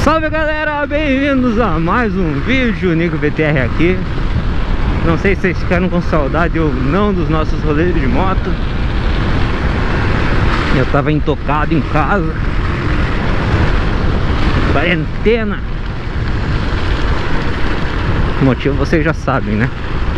Salve galera, bem-vindos a mais um vídeo, Nico VTR aqui. Não sei se vocês ficaram com saudade ou não dos nossos rolês de moto. Eu tava intocado em casa, quarentena. O motivo vocês já sabem, né?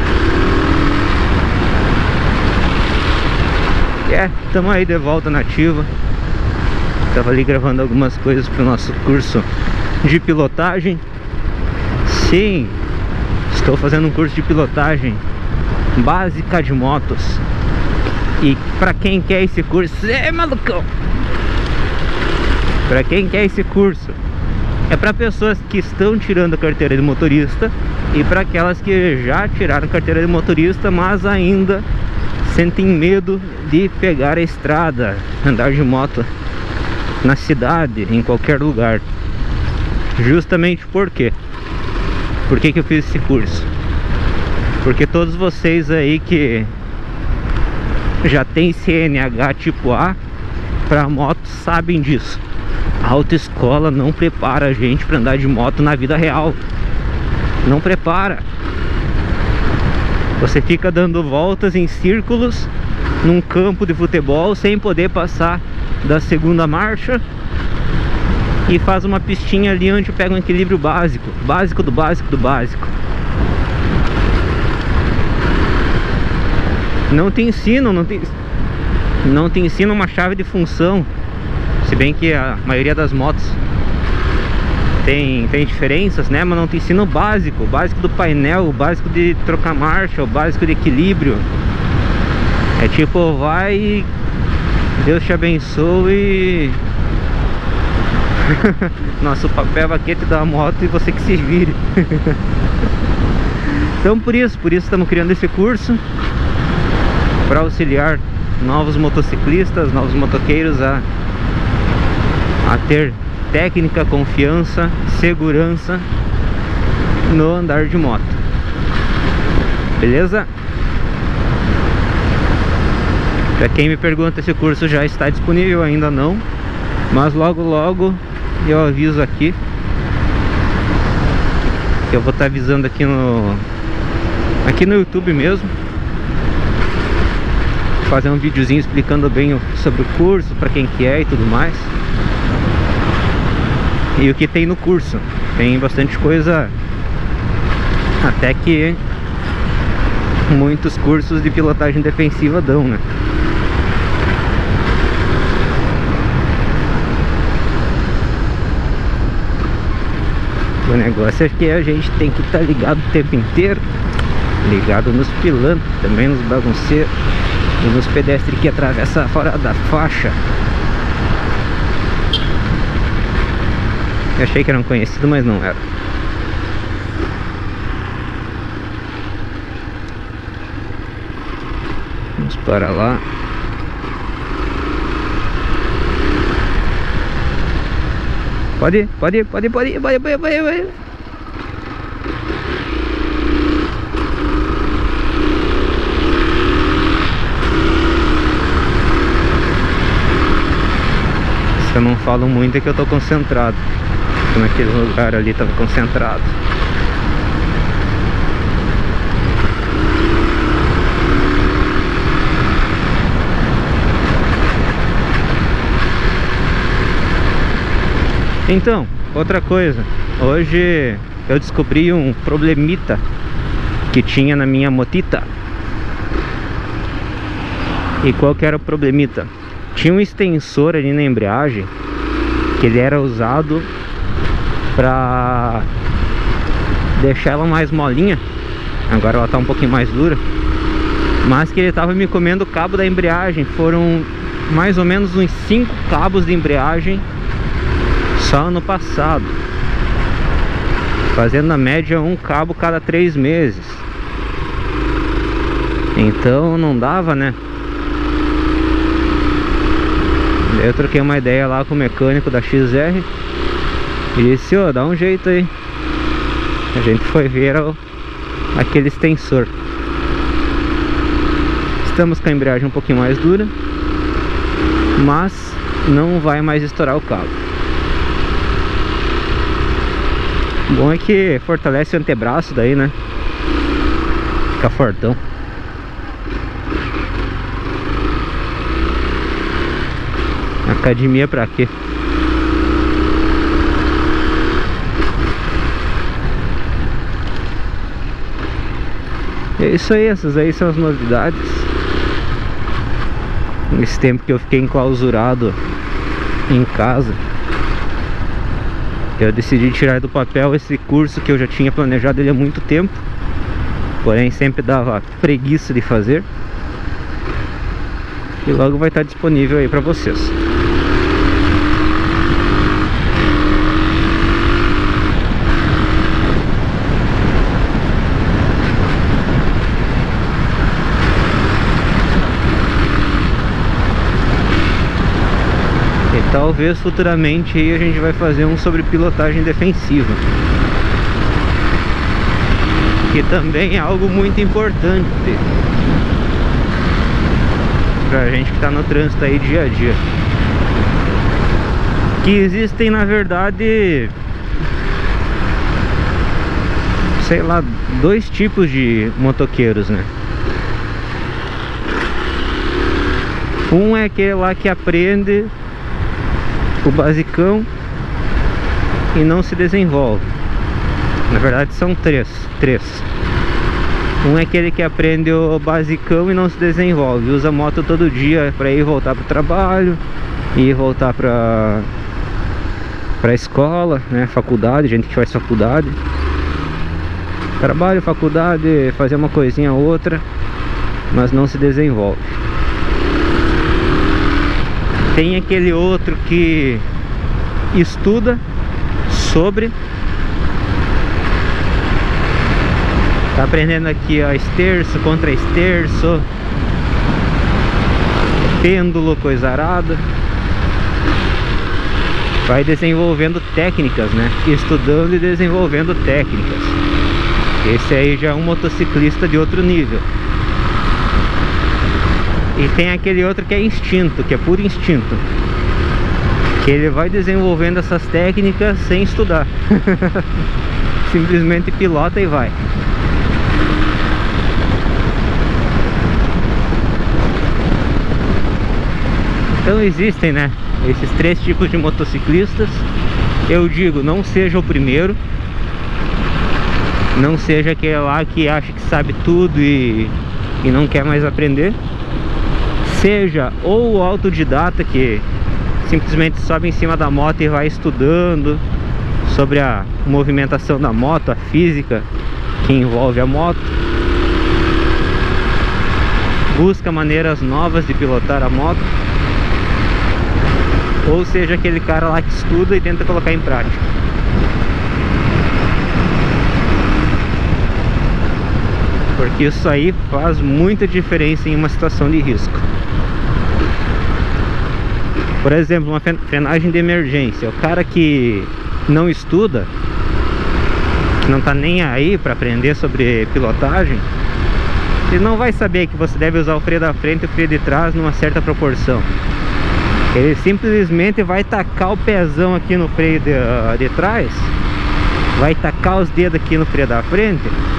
Tamo aí de volta na ativa. Tava ali gravando algumas coisas pro nosso curso de pilotagem. Sim, estou fazendo um curso de pilotagem básica de motos. E pra quem quer esse curso, malucão! Pra quem quer esse curso, é pra pessoas que estão tirando a carteira de motorista e para aquelas que já tiraram a carteira de motorista, mas ainda sentem medo de pegar a estrada, andar de moto na cidade, em qualquer lugar. Justamente por quê? Por que eu fiz esse curso? Porque todos vocês aí que já tem CNH tipo A para moto sabem disso. A autoescola não prepara a gente para andar de moto na vida real. Não prepara. Você fica dando voltas em círculos num campo de futebol sem poder passar da segunda marcha, e faz uma pistinha ali onde pega um equilíbrio básico, básico do básico do básico. Não te ensinam, não te ensinam uma chave de função. Se bem que a maioria das motos tem diferenças, né? Mas não te ensina o básico do painel, o básico de trocar marcha, o básico de equilíbrio. É tipo, vai, Deus te abençoe. Nosso papel é baquete da moto e você que se vire. Então por isso estamos criando esse curso para auxiliar novos motociclistas, novos motoqueiros a ter técnica, confiança, segurança no andar de moto. Beleza? Pra quem me pergunta, esse curso já está disponível, ainda não, mas logo logo eu aviso aqui. Eu vou estar avisando aqui no YouTube mesmo, fazer um videozinho explicando bem sobre o curso, para quem que é e tudo mais. E o que tem no curso, tem bastante coisa, até que muitos cursos de pilotagem defensiva dão, né? O negócio é que a gente tem que estar ligado o tempo inteiro, ligado nos pilantras, também nos bagunceiros e nos pedestres que atravessam fora da faixa. Eu achei que eram conhecidos, mas não era. Vamos para lá. Pode ir. Se eu não falo muito é que eu tô concentrado. Naquele lugar ali tava concentrado. Então, outra coisa, hoje eu descobri um problemita que tinha na minha motita. E qual que era o problemita? Tinha um extensor ali na embreagem que ele era usado pra deixar ela mais molinha. Agora ela tá um pouquinho mais dura, mas que ele tava me comendo o cabo da embreagem. Foram mais ou menos uns 5 cabos de embreagem só ano passado, fazendo na média um cabo cada 3 meses. Então não dava, né? Eu troquei uma ideia lá com o mecânico da XR e disse, ó, dá um jeito aí. A gente foi ver aquele extensor. Estamos com a embreagem um pouquinho mais dura, mas não vai mais estourar o cabo. Bom é que fortalece o antebraço daí, né? Fica fortão. Academia pra quê? É isso aí, essas aí são as novidades. Nesse tempo que eu fiquei enclausurado em casa, eu decidi tirar do papel esse curso que eu já tinha planejado ele há muito tempo, porém sempre dava preguiça de fazer. E logo vai estar disponível aí pra vocês. E talvez futuramente aí a gente vai fazer um sobre pilotagem defensiva, que também é algo muito importante pra gente que tá no trânsito aí dia a dia. Que existem, na verdade, sei lá, dois tipos de motoqueiros, né? Um é aquele lá que aprende o basicão e não se desenvolve. Na verdade são três. Um é aquele que aprende o basicão e não se desenvolve, usa moto todo dia para ir e voltar pro trabalho, ir e voltar pra escola, né, faculdade, gente que faz faculdade, trabalho, faculdade, fazer uma coisinha ou outra, mas não se desenvolve. Tem aquele outro que estuda sobre, tá aprendendo aqui ó, esterço, contra esterço, pêndulo, coisa arada, vai desenvolvendo técnicas, né? Estudando e desenvolvendo técnicas. Esse aí já é um motociclista de outro nível. E tem aquele outro que é instinto, que é puro instinto, que ele vai desenvolvendo essas técnicas sem estudar. Simplesmente pilota e vai. Então existem, né, esses três tipos de motociclistas. Eu digo, não seja o primeiro. Não seja aquele lá que acha que sabe tudo e não quer mais aprender. Seja ou o autodidata que simplesmente sobe em cima da moto e vai estudando sobre a movimentação da moto, a física que envolve a moto, busca maneiras novas de pilotar a moto. Ou seja aquele cara lá que estuda e tenta colocar em prática. Porque isso aí faz muita diferença em uma situação de risco. Por exemplo, uma frenagem de emergência. O cara que não estuda, que não tá nem aí para aprender sobre pilotagem, ele não vai saber que você deve usar o freio da frente e o freio de trás numa certa proporção. Ele simplesmente vai tacar o pezão aqui no freio de trás, vai tacar os dedos aqui no freio da frente,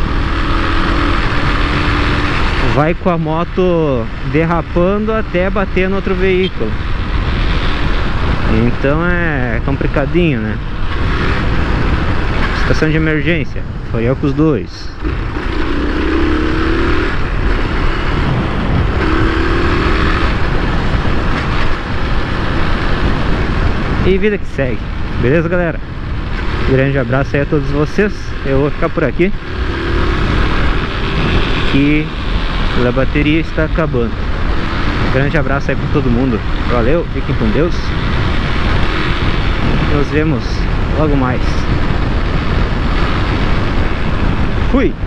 vai com a moto derrapando até bater no outro veículo. Então é complicadinho, né? Situação de emergência, foi eu com os dois. E vida que segue. Beleza, galera? Grande abraço aí a todos vocês. Eu vou ficar por aqui, que a bateria está acabando. Grande abraço aí pra todo mundo. Valeu, fiquem com Deus. Nos vemos logo mais. Fui!